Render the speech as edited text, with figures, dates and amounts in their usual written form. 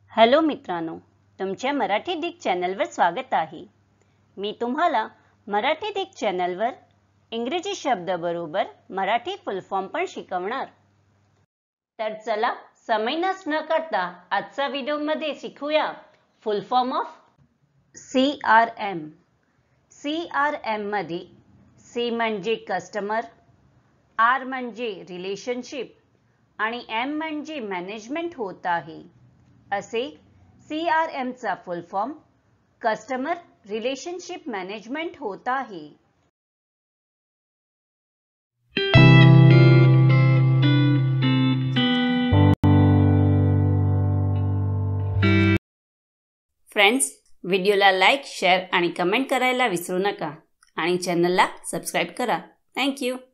Hello मित्रांनो, तुमच्या Marathi Dick चॅनलवर स्वागत आहे। मी तुम्हाला मराठी डिक चॅनलवर इंग्रजी शब्द बरोबर मराठी फुल फॉर्म पण शिकवणार। तर चला समय नष्ट न करता आजच्या व्हिडिओमध्ये शिकूया full form of CRM। CRM मध्ये C म्हणजे कस्टमर, R म्हणजे रिलेशनशिप आणि M म्हणजे मॅनेजमेंट होत आहे। असे CRM चा full form customer relationship management होत आहे। फ्रेंड्स, व्हिडिओला लाईक, शेअर आणि कमेंट करायला विसरू नका आणि चॅनलला सबस्क्राइब करा। Thank you.